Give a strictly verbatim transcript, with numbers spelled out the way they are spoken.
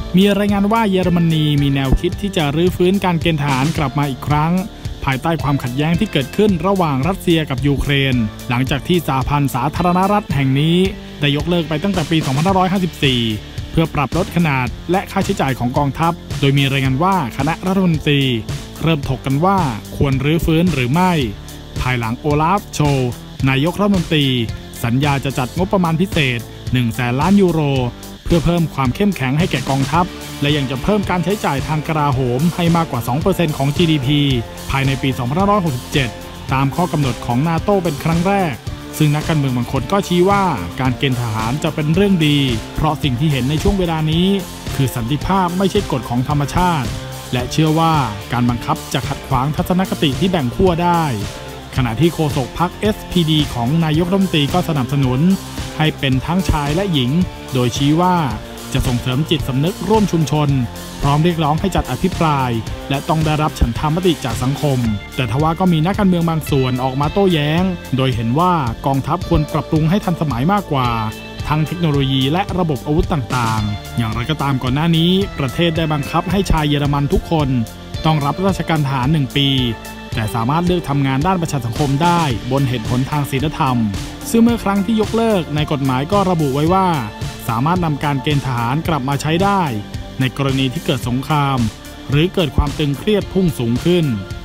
มีรายงานว่าเยอรมนีมีแนวคิดที่จะรื้อฟื้นการเกณฑ์ทหารกลับมาอีกครั้งภายใต้ความขัดแย้งที่เกิดขึ้นระหว่างรัสเซียกับยูเครนหลังจากที่สหพันธ์สาธารณรัฐแห่งนี้ได้ยกเลิกไปตั้งแต่ปี สองพันห้าร้อยห้าสิบสี่ เพื่อปรับลดขนาดและค่าใช้จ่ายของกองทัพโดยมีรายงานว่าคณะรัฐมนตรีเริ่มถกกันว่าควรรื้อฟื้นหรือไม่ภายหลังโอลาฟโชล์นายกรัฐมนตรีสัญญาจะจัดงบประมาณพิเศษ หนึ่งแสนล้านยูโรเพื่อเพิ่มความเข้มแข็งให้แก่กองทัพและยังจะเพิ่มการใช้จ่ายทางกลาโหมให้มากกว่า สองเปอร์เซ็นต์ ของ จี ดี พี ภายในปี สองพันห้าร้อยหกสิบเจ็ด ตามข้อกำหนดของนาโต้เป็นครั้งแรกซึ่งนักการเมืองบางคนก็ชี้ว่าการเกณฑ์ทหารจะเป็นเรื่องดีเพราะสิ่งที่เห็นในช่วงเวลานี้คือสันติภาพไม่ใช่กฎของธรรมชาติและเชื่อว่าการบังคับจะขัดขวางทัศนคติที่แบ่งขั้วได้ขณะที่โฆษกพรรค เอส พี ดี ของนายกรัฐมนตรีก็สนับสนุนให้เป็นทั้งชายและหญิงโดยชี้ว่าจะส่งเสริมจิตสำนึกร่วมชุมชนพร้อมเรียกร้องให้จัดอภิปรายและต้องได้รับฉันทามติจากสังคมแต่ทว่าก็มีนักการเมืองบางส่วนออกมาโต้แย้งโดยเห็นว่ากองทัพควรปรับปรุงให้ทันสมัยมากกว่าทั้งเทคโนโลยีและระบบอาวุธต่างๆอย่างไรก็ตามก่อนหน้านี้ประเทศได้บังคับให้ชายเยอรมันทุกคนต้องรับราชการทหารหนึ่งปีแต่สามารถเลือกทำงานด้านประชาสังคมได้บนเหตุผลทางศีลธรรมซึ่งเมื่อครั้งที่ยกเลิกในกฎหมายก็ระบุไว้ว่าสามารถนำการเกณฑ์ทหารกลับมาใช้ได้ในกรณีที่เกิดสงครามหรือเกิดความตึงเครียดพุ่งสูงขึ้น